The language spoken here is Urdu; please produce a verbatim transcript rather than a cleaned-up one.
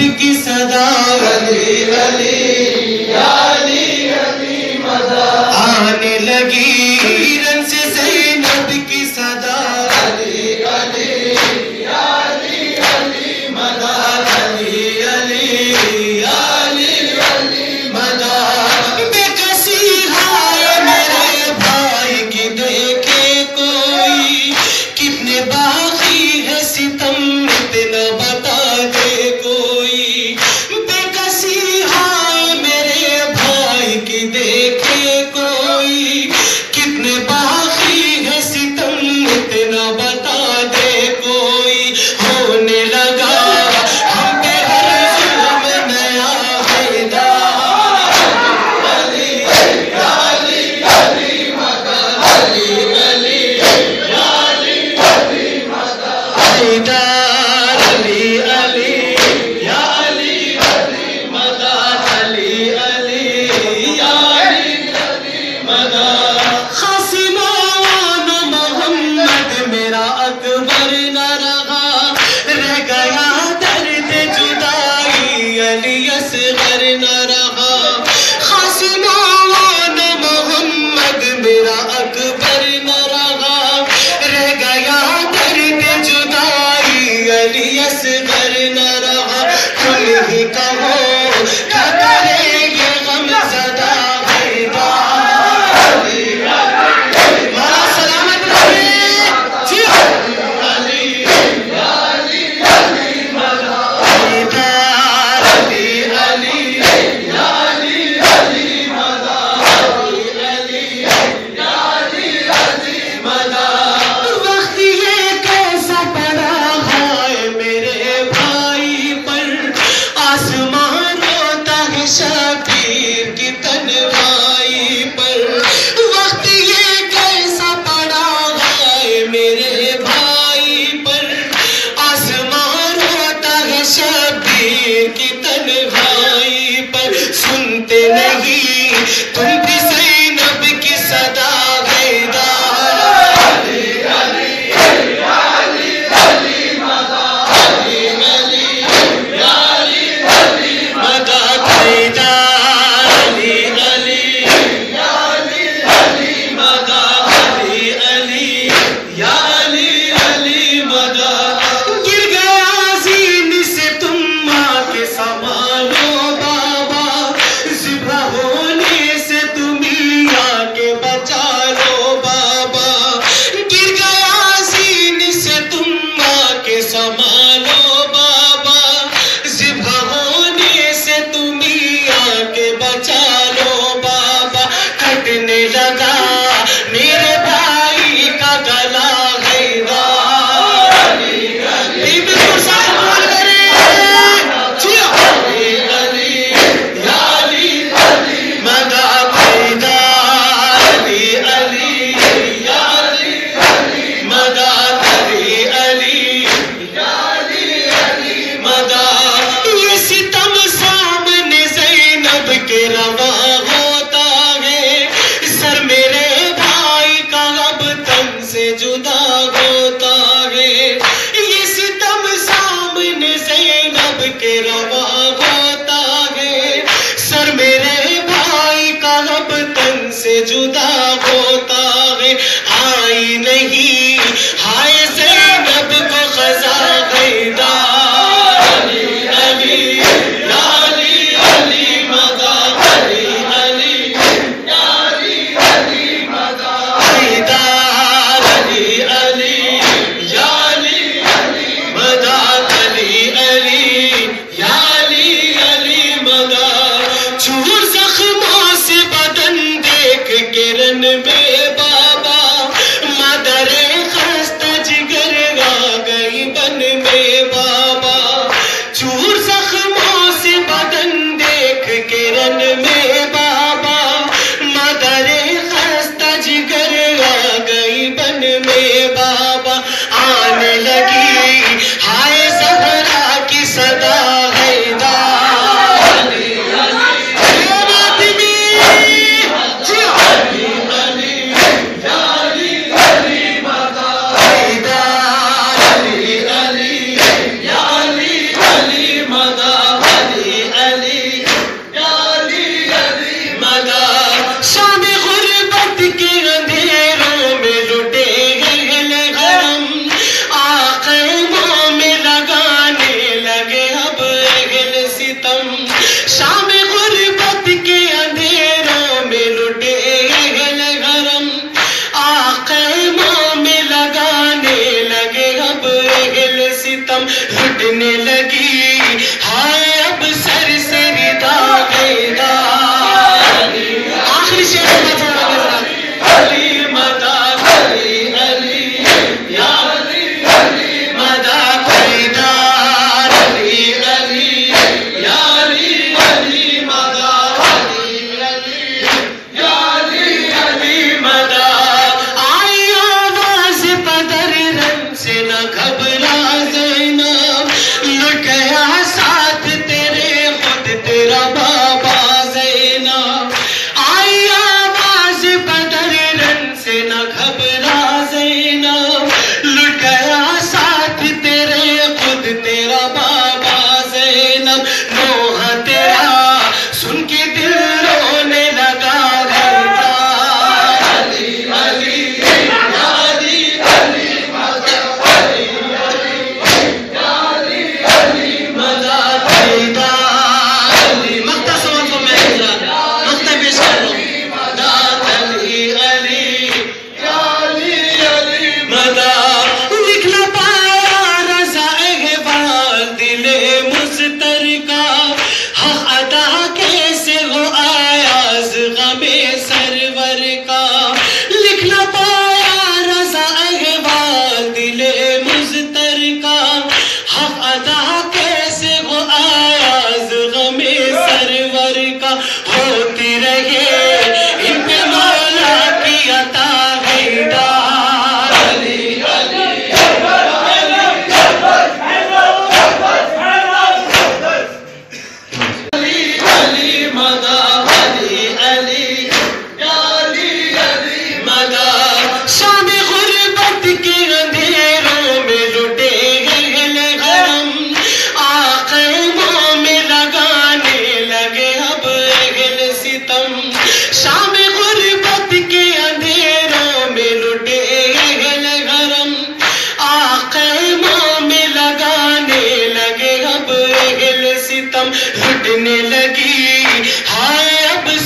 کی صدا علی علی یا علی علی مدد آنے لگی رن سے زینب کی صدا علی علی یا علی علی مدد علی علی یا علی علی مدد بے کسی ہائے میرے بھائی کی دیکھے کوئی کتنے باقی ہے ستم اتنا بتا دے کوئی بے کسی ہائے میرے بھائی کی دیکھے کوئی کتنے باقی ہے ستم اتنا بتا دے کوئی ہونے لگا ہم پہ ہر ظلم نیا بیدار علی علی علی مدد علی علی یا علی علی مدد بیدار علی علی یا علی علی مدد علی علی یا علی علی مدد خاصمان محمد میرا اکبر نہ رہا رہ گیا درد جدائی علی اصغر نہ رہا خاصمان محمد میرا اکبر نہ رہا رہ گیا درد جدائی علی اصغر نہ رہا کل ہی کہو کیا کرے یہ غم زدہ بیدار علی علی مولا سلامت رہے جی علی یا علی علی مدد بیدار علی علی یا علی علی مدد علی علی یا علی علی مدد وقت یہ کیسا پڑا ہے میرے بھائی پر آسمان روتا ہے شبیر کی تنہائی پر وقت یہ کیسا پڑا ہے میرے بھائی پر آسمان روتا ہے شبیر کی تنہائی پر سنتے نہیں تم بھی زینب کی صدا بیدار علی علی یا علی علی مدد علی علی یا علی علی مدد بیدار علی علی یا علی علی مدد علی علی یا علی علی مدد گر گیا زین سے تم ماں کے سنبھالو بابا ذبح ہونے سے تم ہی آ کے بچا لو بابا گر گیا زین سے تم ماں کے سنبھالو بابا ذبح ہونے سے تم ہی آ کے بچا لو بابا کٹنے لگا میرے بھائی کا گلا بیدار علی علی بالکل ساتھ بول کرے جی علی علی یا علی علی مدد بیدار علی علی یا علی علی مدد علی علی یا علی علی مدد یہ ستم سامنے زینب کے رواں ہوتا ہے سر میرے بھائی کا اب تن سے جدا ہوتا ہے یہ ستم سامنے زینب کے رواں ہوتا ہے سر میرے بھائی کا اب تن سے جدا ہوتا ہے آئی نہیں ہائے زینب کو خزاں بیدار علی علی یا علی علی مدد علی علی یا علی علی مدد بیدار علی علی یا علی علی مدد علی علی یا علی علی مدد چور زخموں سے بدن دیکھ کے رن میں بابا مدر ستم شام غربت کے اندھیروں میں لٹے اہل حرم آقا امام لگانے لگے اب اہل ستم لٹنے لگی ہائے اب سر سے داغ داغ آخری شعر علی مدد علی علی یا علی علی مدد حیدر علی علی یا علی علی مدد علی علی یا علی علی مدد آئی آواز بدر رن سے نہ گھبرا زینب لٹ گیا ساتھ تیرے خود تیرا بابا زینب آئی آواز بدر رن سے نہ گھبرا زینب لٹ گیا ساتھ تیرے خود تیرا بابا زینب نوح تیرا سن کے دل رونے لگا گھرتا علی علی یا علی علی مدد علی علی یا علی علی مدد حیدر علی مقطع سوال کو میں مقطع پیش کر رہا ہوں مدد علی علی یا علی علی مدد لکھنا پایا رضا احوال دل مسترکا حق ادا کیسے ہو آیاز غم سرور کا لکھنا پایا رضا احوال دل مسترکا حق ادا کیسے ہو آیاز غم سرور کا ہوتی رہے ان پہ مولا کی عطا حیدر علی علی علی علی مدد علی علی یا علی علی مدد شام غربت کے اندھیروں میں لٹے اہل حرم آقا امام لگانے لگے اب اہل ستم شام غربت کے اندھیروں میں لٹے اہل حرم آقا امام لگانے لگے اب اہل ستم لٹنے لگی ہائے اب